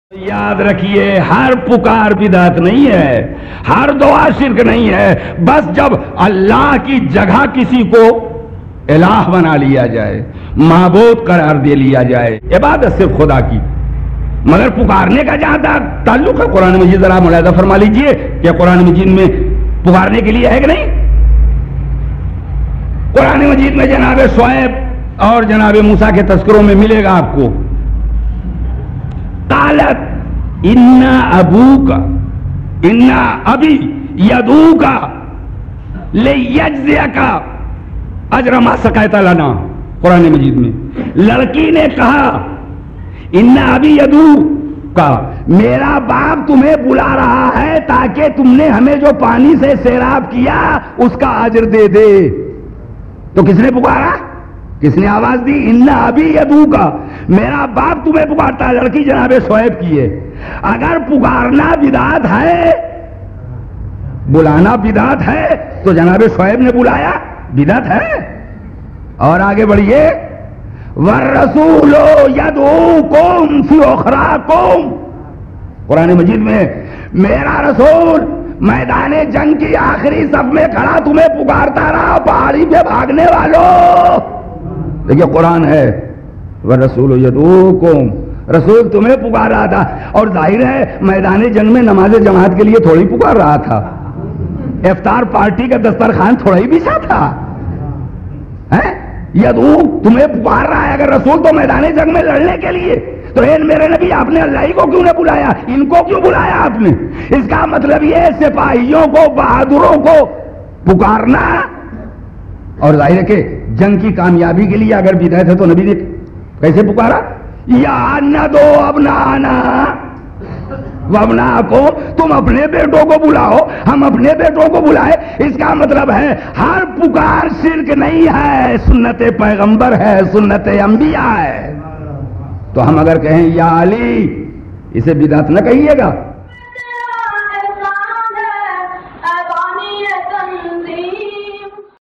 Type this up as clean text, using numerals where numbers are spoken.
یاد رکھیے ہر پکار بدعت نہیں ہے، ہر دعا شرک نہیں ہے، بس جب اللہ کی جگہ کسی کو الہ بنا لیا جائے، معبود قرار دے لیا جائے، عبادت صرف خدا کی، مگر پکارنے کا جہاں تک تعلق ہے قرآن مجید ذرا ملاحظہ فرما لیجئے کہ قرآن مجید میں پکارنے کے لیے ہے کہ نہیں؟ قرآن مجید میں جناب شعیب اور جناب موسیٰ کے تذکروں میں ملے گا آپ کو، قالت انا ابوکا انا ابی یدوکا لیجزیکا اجر ما سقیت لنا، قرآن مجید میں لڑکی نے کہا انا ابی یدوکا، میرا باپ تمہیں بلا رہا ہے تاکہ تم نے ہمیں جو پانی سے سیراب کیا اس کا اجر دے دے۔ تو کس نے پکارا؟ کس نے آواز دی؟ انا ابی یدوکا، میرا باپ تمہیں پکارتا ہے، لڑکی جناب شعیب کی ہے۔ اگر پکارنا بدعت ہے، بلانا بدعت ہے تو جناب شعیب نے بلایا بدعت ہے۔ اور آگے بڑھیے، والرسول یدعوکم فی اخراکم، قرآن مجید میں میرا رسول میدان جنگ کی آخری صف میں کھڑا تمہیں پکارتا رہا، پہاڑی پہ بھاگنے والوں۔ دیکھیے قرآن ہے، وَالرَّسُولُ يَدْعُوكُمْ، رسول تمہیں پکار رہا تھا، اور ظاہر ہے میدان جنگ میں نماز جماعت کے لیے تھوڑی پکار رہا تھا، افطار پارٹی کا دسترخوان تھوڑا ہی بچھا تھا۔ یدعو تمہیں پکار رہا ہے، اگر رسول تو میدان جنگ میں لڑنے کے لیے، تو اے میرے نبی آپ نے اللہ ہی کو کیوں نے بلایا؟ ان کو کیوں بلایا آپ نے؟ اس کا مطلب یہ سپاہیوں کو، بہادروں کو پکارنا، اور ظاہر ہے کہ جنگ کی کامیابی کے لیے اگر بدعت ہے تو نبی نے کیسے پکارا؟ یا ندو ابنانا وابناکم، تم اپنے بیٹوں کو بلاؤ، ہم اپنے بیٹوں کو بلائے۔ اس کا مطلب ہے ہر پکار شرک نہیں ہے، سنت پیغمبر ہے، سنت انبیاء ہے۔ تو ہم اگر کہیں یا علی، اسے بدعت نہ کہیے گا۔